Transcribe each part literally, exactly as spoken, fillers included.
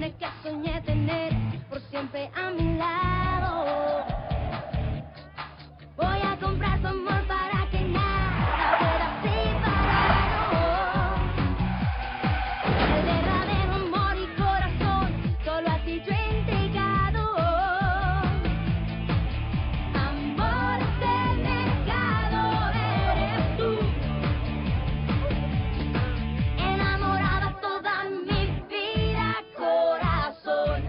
hombre que soñé tener por siempre a mi lado. Voy a comprar tu amor para que nada pueda separarnos. El verdadero amor y corazón, solo a ti yo he entregado. Amor de mercado eres tú. Enamorada toda mi vida, corazón.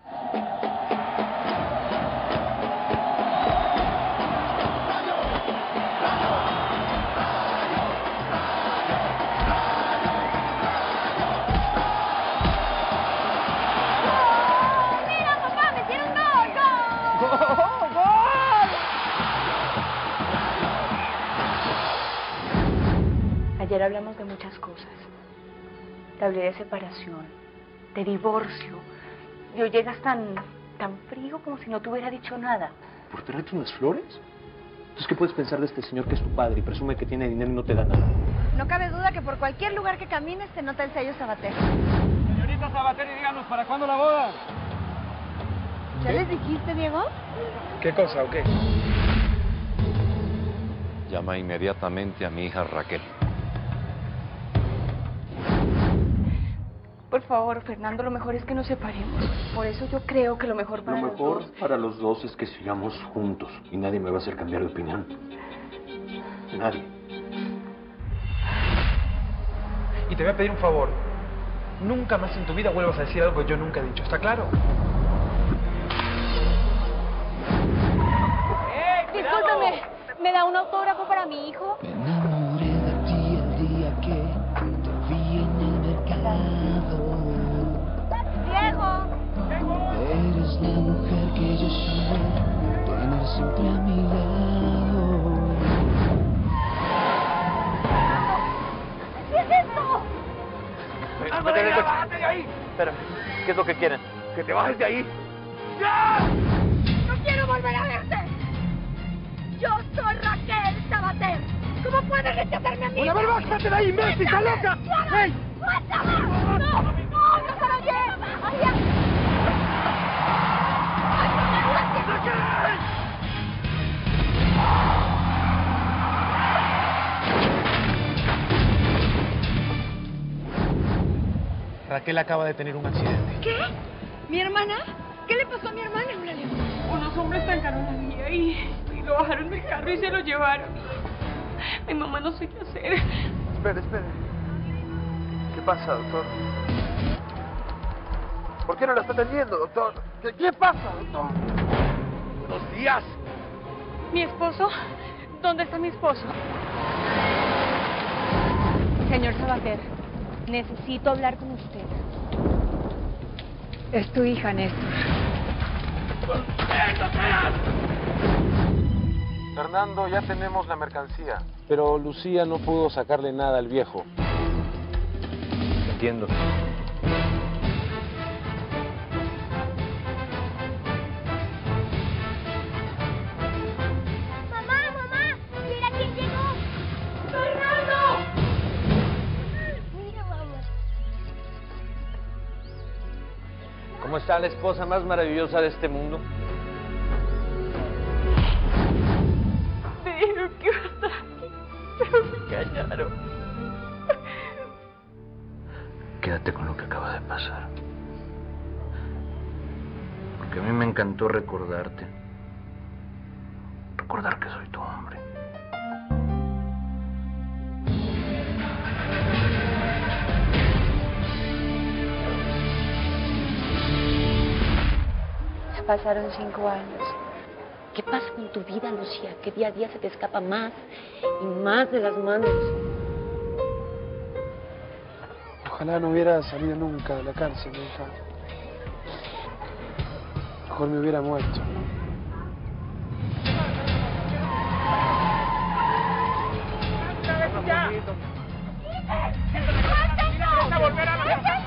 Ayer hablamos de muchas cosas. Te hablé de separación, de divorcio. Y hoy llegas tan, tan frío como si no te hubiera dicho nada. ¿Por traerte unas flores? Entonces, ¿qué puedes pensar de este señor que es tu padre y presume que tiene dinero y no te da nada? No cabe duda que por cualquier lugar que camines te nota el sello Sabater. Señorita Sabater, y díganos, ¿para cuándo la boda? ¿Ya les dijiste, Diego? ¿Qué cosa o qué? Llama inmediatamente a mi hija Raquel. Por favor, Fernando, lo mejor es que nos separemos. Por eso yo creo que lo mejor para Lo mejor los dos... para los dos es que sigamos juntos y nadie me va a hacer cambiar de opinión. Nadie. Y te voy a pedir un favor. Nunca más en tu vida vuelvas a decir algo que yo nunca he dicho, ¿está claro? Discúlpame, ¿me da un autógrafo para mi hijo? Me enamoré de ti el día que te vi en el mercado. ¡Diego! Eres la mujer que yo soñé tener siempre a mi lado. ¿Qué es esto? Vete del coche. de ahí! Espera, ¿qué es lo que quieren? ¡Que te bajes de ahí! ¡No quiero volver a verte! ¡Yo soy Raquel Sabater! ¿Cómo puedes rechazarme a mí? ¡Una vez más, vete de ahí, imbécil, está loca! ¡Hey! ¡Suéltame! ¡No! ¡No! ¡No se lo lleves! ¡Ay, ay! Raquel acaba de tener un accidente. ¿Qué? ¿Mi hermana? ¿Qué le pasó a mi hermana, Eulalia? Unos hombres trancaron la vía y, y lo bajaron del carro y se lo llevaron. Mi mamá no sé qué hacer. Espere, espere. ¿Qué pasa, doctor? ¿Por qué no la está atendiendo, doctor? ¿Qué, qué pasa, doctor? Buenos días. ¿Mi esposo? ¿Dónde está mi esposo? Señor Sabater, necesito hablar con usted. Es tu hija, Néstor. Fernando, ya tenemos la mercancía. Pero Lucía no pudo sacarle nada al viejo. Entiendo. Mamá, mamá, mira quién llegó. ¡Fernando! Mira, mamá. ¿Cómo está la esposa más maravillosa de este mundo? Me dijeron que iba a estar aquí, pero me engañaron. Quédate con lo que acaba de pasar. Porque a mí me encantó recordarte. Recordar que soy tu hombre. Ya pasaron cinco años. ¿Qué pasa con tu vida, Lucía? Que día a día se te escapa más y más de las manos. Ojalá no hubiera salido nunca de la cárcel, hija. Mejor me hubiera muerto. ¡Volver a la